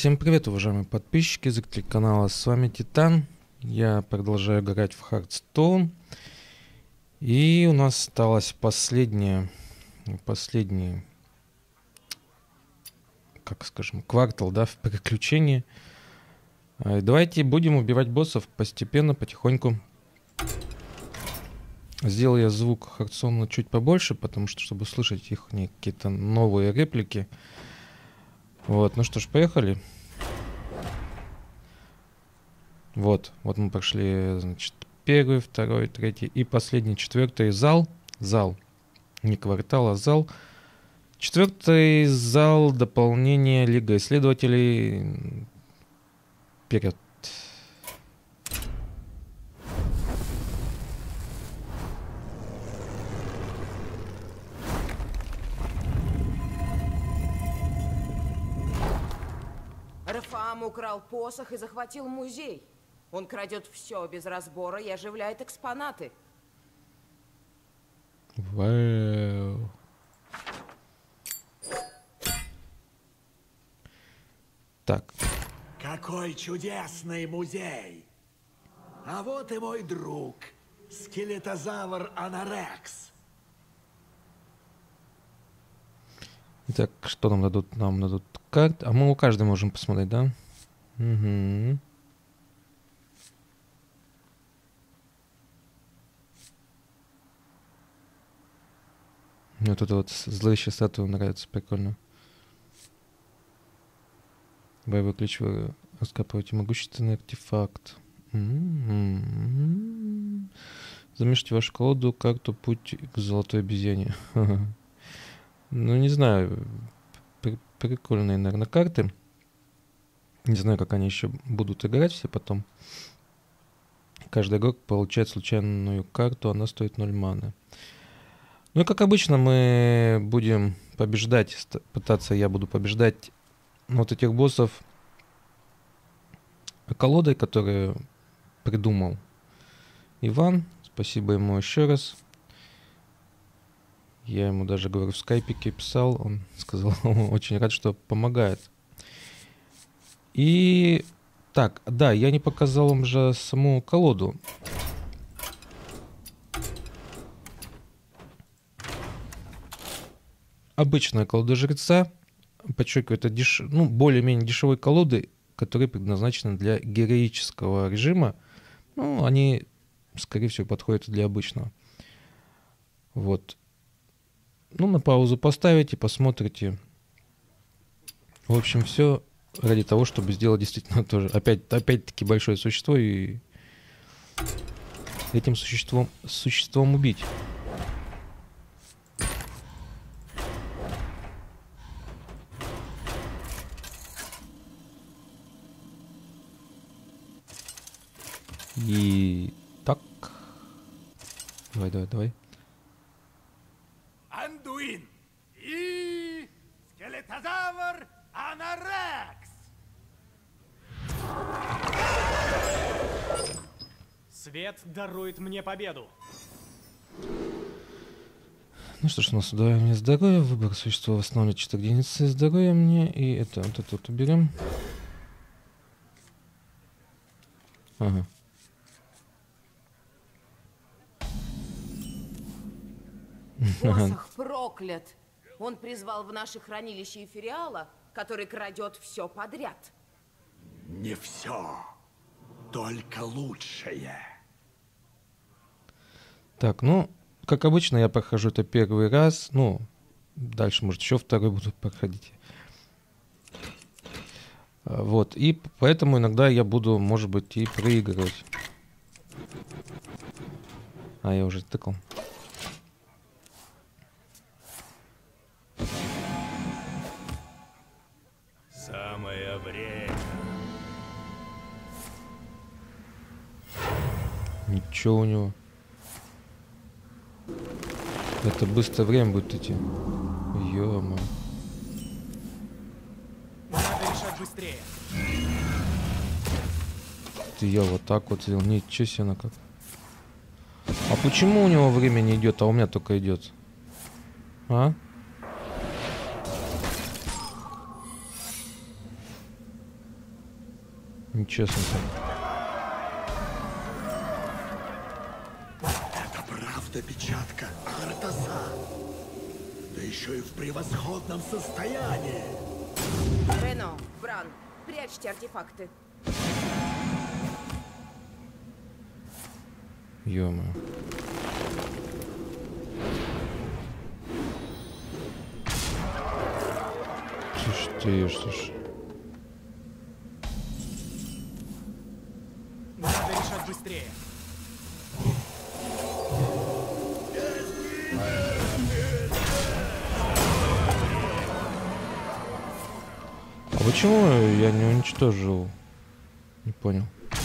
Всем привет, уважаемые подписчики, зрители канала, с вами Титан. Я продолжаю играть в Hearthstone. И у нас осталось последний, как скажем, квартал, да, в приключении. Давайте будем убивать боссов постепенно, потихоньку. Сделал я звук Hearthstone чуть побольше, потому что, чтобы слышать их какие-то новые реплики. Вот, ну что ж, поехали. Вот мы прошли, значит, первый, второй, третий и последний, четвертый зал. Зал, не квартал, а зал. Четвертый зал, дополнение Лига Исследователей. Вперед. Рафаам украл посох и захватил музей. Он крадет все без разбора и оживляет экспонаты. Вау. Так. Какой чудесный музей! А вот и мой друг, скелетозавр Анарекс. Итак, что нам дадут? Нам дадут карт. А мы у каждой можем посмотреть, да? Угу. Мне вот это вот зловещая статуя нравится, прикольно. Боевой ключ, вы раскапываете могущественный артефакт. Замешите вашу колоду, карту «Путь к золотой обезьяне». Ну, не знаю. Прикольные, наверное, карты. Не знаю, как они еще будут играть все потом. Каждый игрок получает случайную карту, она стоит 0 маны. Ну и как обычно мы будем побеждать, я буду побеждать вот этих боссов колодой, которую придумал Иван. Спасибо ему еще раз. Я ему даже, говорю, в скайпике писал, он сказал, очень рад, что помогает. И так, да, я не показал вам же саму колоду. Обычная колода жреца, подчеркиваю, это более-менее дешевые колоды, которые предназначены для героического режима. Ну, они, скорее всего, подходят для обычного. Вот. Ну, на паузу поставите, посмотрите. В общем, все ради того, чтобы сделать действительно тоже, опять-таки, большое существо и этим существом убить. И так. Давай. Андуин и скелетозавр Анарекс. Свет дарует мне победу. Ну что ж, у нас удваивание здоровья, выбор существа восстанавливает 4 единицы здоровья мне, и это вот уберем. Ага. Посох проклят. Он призвал в наше хранилище эфириала, который крадет все подряд. Не все, только лучшее. Так, ну, как обычно, я прохожу это первый раз. Ну, дальше, может, еще второй буду проходить. Вот, и поэтому иногда я буду, может быть, и проигрывать. А, я уже тыкал. Самое время. Ничего у него. Это быстрое время будет идти. Ё-моё. Надо решать быстрее. Ты я вот так вот сделал. Ничего себе, на как. А почему у него время не идет, а у меня только идет? А? Нечестно так. Это правда печатка Артаса. Да еще и в превосходном состоянии. Рено, Бран, прячьте артефакты. Ё-моё. Что ж. Надо решать быстрее. А почему я не уничтожил? Не понял.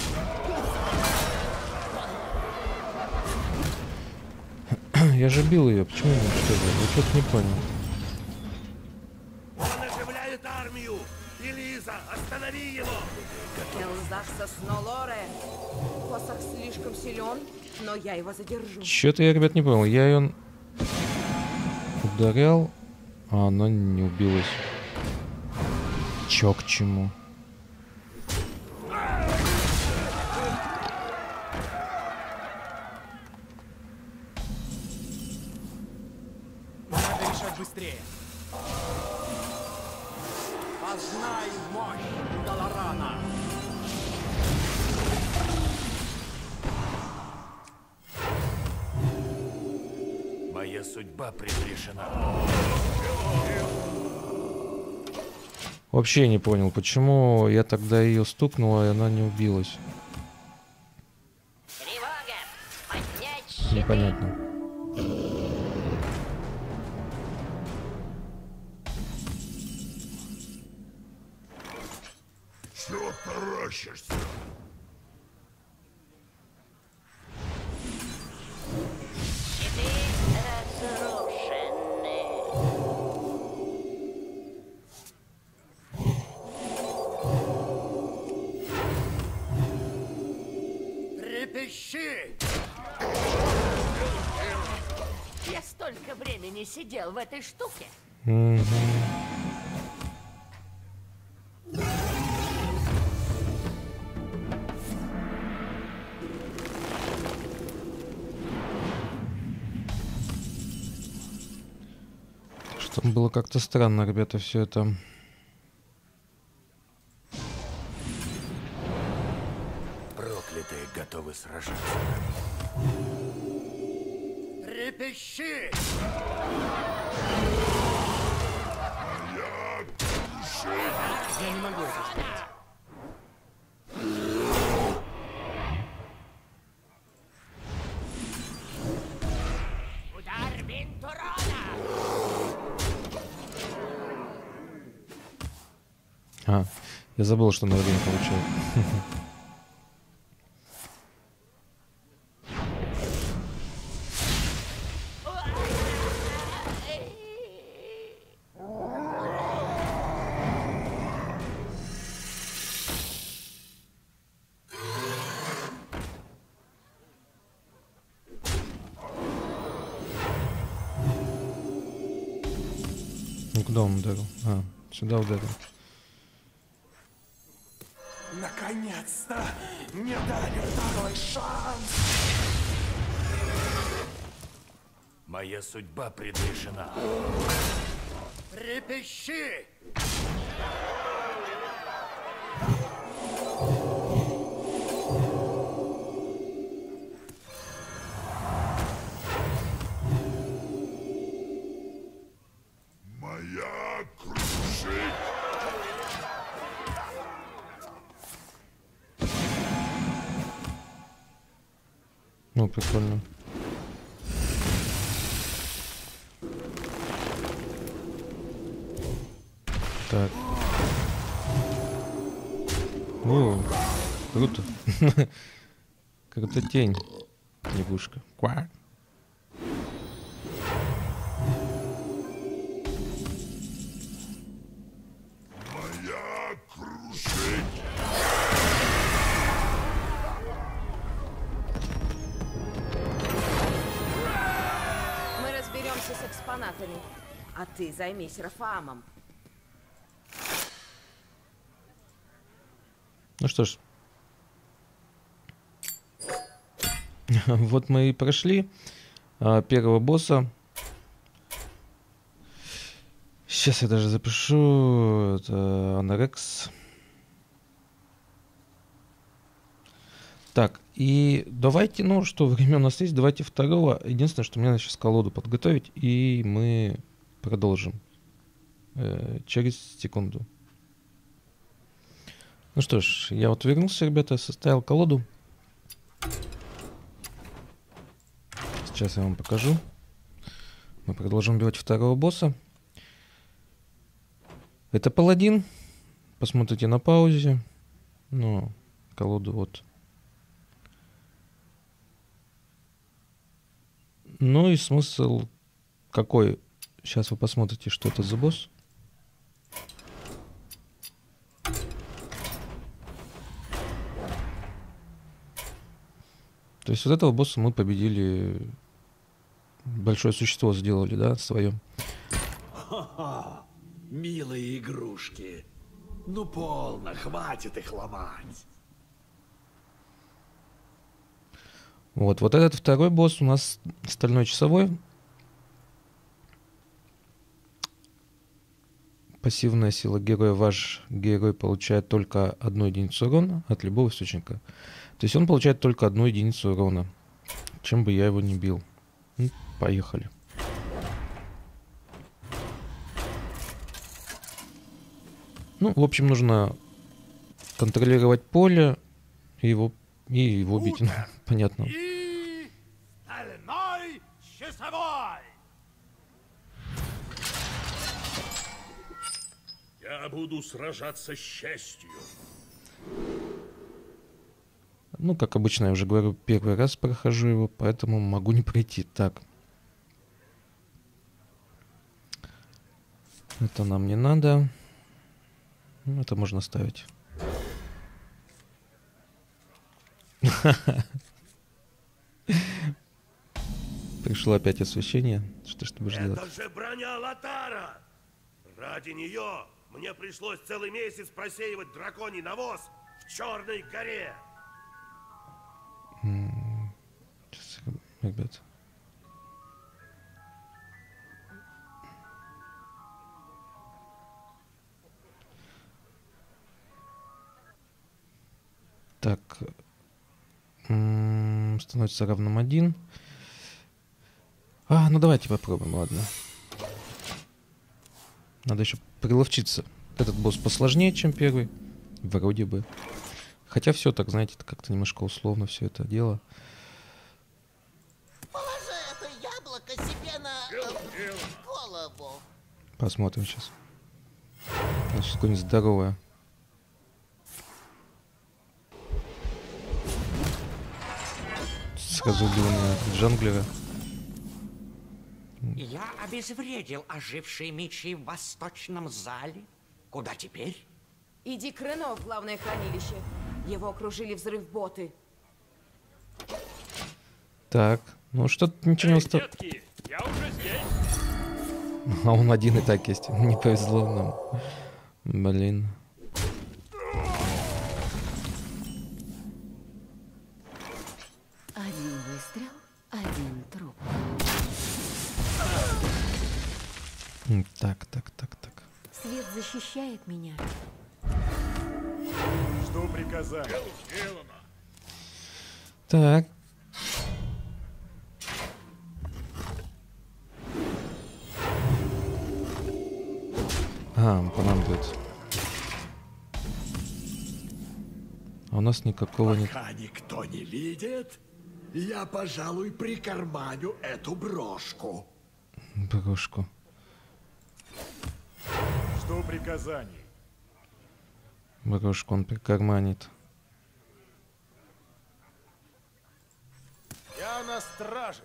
Я же бил ее, почему не уничтожил? Я что-то не понял. Он оживляет армию! Элиза, останови его! Элзахса Снолоре. Посох слишком силен, но я его задержу. Что-то я, ребят, не понял. Я ее ударял, а она не убилась. Чё к чему? Надо решать быстрее. Познай мощь Галарана! Моя судьба предрешена. Вообще не понял, почему я тогда ее стукнул, и она не убилась. Тревога! Поднять щиты! Непонятно. Чего таращишься? Щиты разрушены. Трепещи! Я столько времени сидел в этой штуке. Мгм. Что было как-то странно, ребята, все это. Проклятые готовы сражаться. Трепещи! Я не могу это сделать. Удар Винтурона! А, я забыл, что на время получаю. Ну куда он ударил? А, сюда ударил. Наконец-то! Мне дали второй шанс! Моя судьба предрешена. Трепещи! Моя крушить! Ну, прикольно. Так. О, круто. Как-то тень. Лягушка. Ква. Моя крушить! Мы разберемся с экспонатами, а ты займись Рафаамом. Ну что ж. Вот мы и прошли первого босса. Сейчас я даже запишу. Это Анорекс. Так, и давайте, ну что, время у нас есть, давайте второго. Единственное, что мне надо сейчас колоду подготовить, и мы продолжим через секунду. Ну что ж, я вот вернулся, ребята, составил колоду. Сейчас я вам покажу. Мы продолжим убивать второго босса. Это паладин. Посмотрите на паузе. Ну, колоду вот. Ну и смысл какой? Сейчас вы посмотрите, что это за босс. То есть вот этого босса мы победили. Большое существо сделали, да, свое. Милые игрушки. Ну полно, хватит их ломать. Вот этот второй босс у нас стальной часовой. Пассивная сила героя. Ваш герой получает только 1 единицу урона от любого источника. То есть он получает только 1 единицу урона. Чем бы я его не бил. Ну, поехали. Ну, в общем, нужно контролировать поле и его бить. Ну, понятно. И стальной часовой. Я буду сражаться с честью. Ну, как обычно, я уже говорю, первый раз прохожу его, поэтому могу не пройти. Так. Это нам не надо. Ну, это можно ставить. Пришло опять освещение. Что ж ты будешь делать? Это же броня Лотара! Ради нее мне пришлось целый месяц просеивать драконий навоз в Черной горе. Сейчас, ребят. Так. Становится равным 1. Ну давайте попробуем, ладно. Надо еще приловчиться. Этот босс посложнее, чем первый. Вроде бы. Хотя все так, знаете, как-то немножко условно все это дело. Положи это яблоко себе на голову. Посмотрим сейчас. Значит, какое-нибудь здоровое. Сразу убил меня джанглера. Я обезвредил ожившие мечи в восточном зале. Куда теперь? Иди к Рено в главное хранилище. Его окружили взрыв-боты. Так, ну что-то ничего не устал. Детки, я уже здесь. А он один и так есть. Не повезло нам. Блин. Один выстрел, один труп. Так. Свет защищает меня. Жду приказания. Так. Он понадобится. А у нас никакого нет. Пока никто не видит, я, пожалуй, прикарманю эту брошку. Брошку. Жду приказаний. Брошку он прикарманит. Я на страже.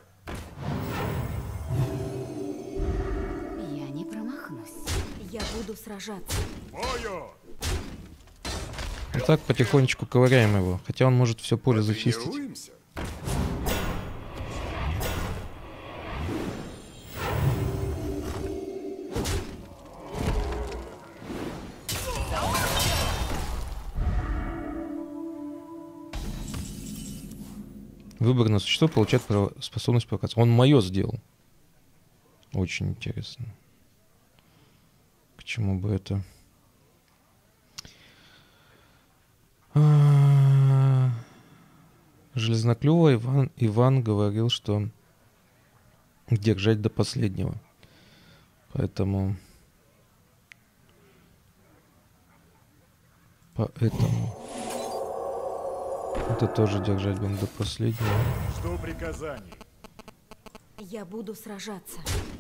Я не промахнусь. Я буду сражаться. Бою! Вот так потихонечку ковыряем его. Хотя он может все поле зачистить. Тренируемся? Выбранное существо получает способность провокации. Он мое сделал. Очень интересно. К чему бы это? Железноклювый Иван говорил, что держать до последнего. Поэтому это тоже держать будем до последнего. Жду приказаний. Я буду сражаться.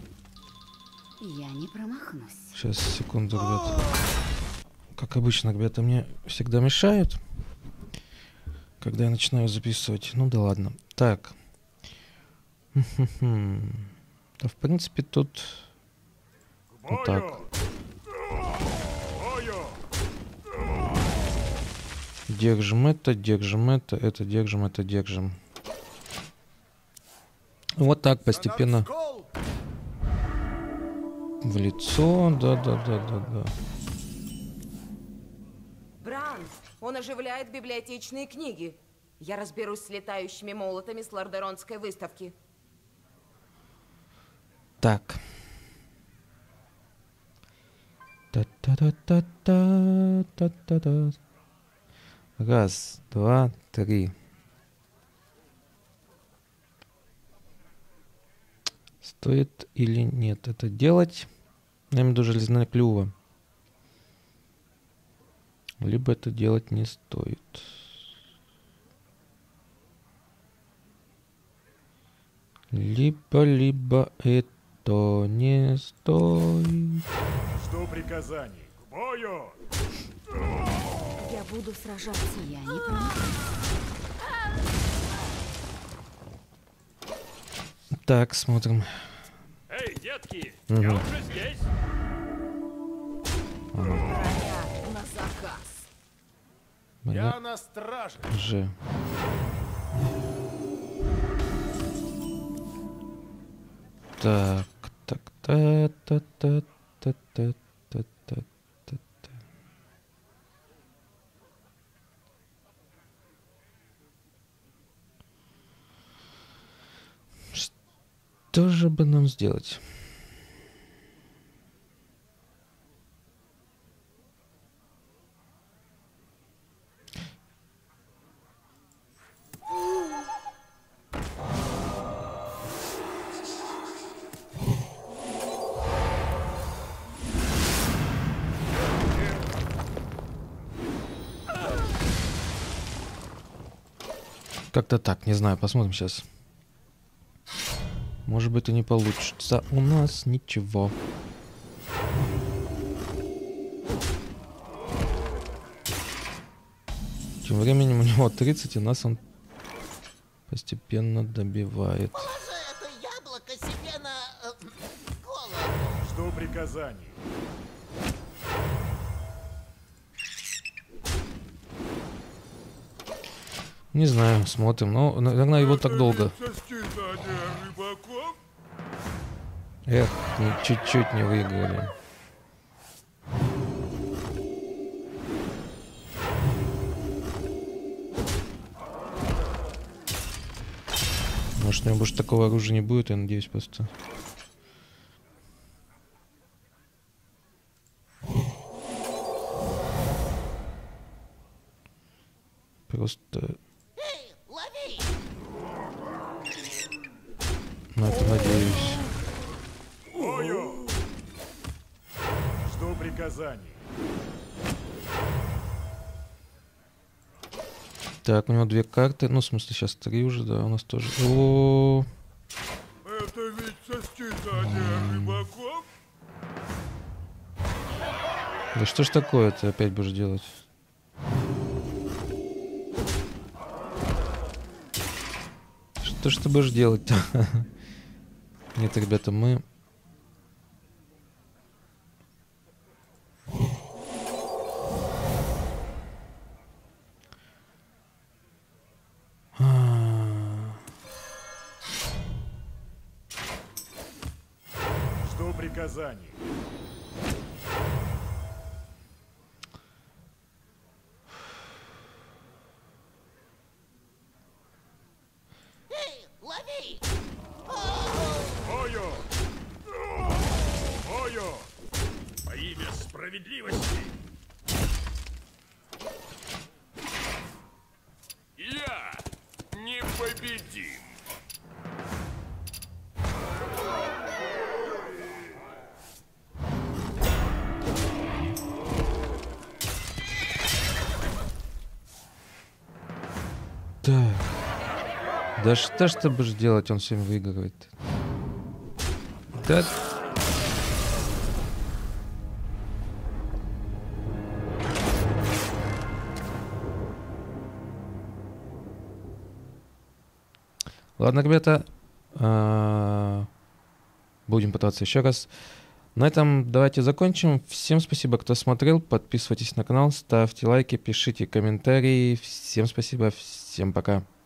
Я не промахнусь. Сейчас, секунду, ребята. Как обычно, ребята мне всегда мешают, когда я начинаю записывать. Ну да ладно. Так. Да, в принципе, тут вот так. Держим это, держим это держим, это держим. Вот так постепенно в лицо. Да. Бран, он оживляет библиотечные книги. Я разберусь с летающими молотами с Лордеронской выставки. Так. Раз, два, три. Стоит или нет это делать? Я имею в виду железноклюва. Либо это делать не стоит. Либо это не стоит. Жду приказаний. К бою! Я буду сражаться. Я не промахнусь. Так, смотрим. Эй, детки, я уже здесь. На заказ. Я на страже. Же. Так. Что же бы нам сделать? Как-то так, не знаю, посмотрим сейчас. Может быть, и не получится у нас ничего. Тем временем у него 30, и нас он постепенно добивает. Положи это яблоко себе на голову. Жду приказаний. Не знаю, смотрим. Но, наверное, его так долго. Эх, чуть-чуть не выиграли. Может, у него больше такого оружия не будет, я надеюсь, просто. Просто... Эй, лови! На это надеюсь. Бою! Жду приказаний. Так, у него 2 карты. Ну, в смысле, сейчас 3 уже, да, у нас тоже. О, Это ведь состязание рыбаков? да что ж такое ты опять будешь делать? Что ж ты будешь делать-то? Нет, ребята, мы... Жду приказаний. Лови! Бою! Бою! Во имя справедливости! Я непобедим! Так. Да что ж ты будешь делать, он всем выигрывает. Да. Ладно, ребята. Будем пытаться еще раз. На этом давайте закончим. Всем спасибо, кто смотрел. Подписывайтесь на канал, ставьте лайки, пишите комментарии. Всем спасибо, всем пока.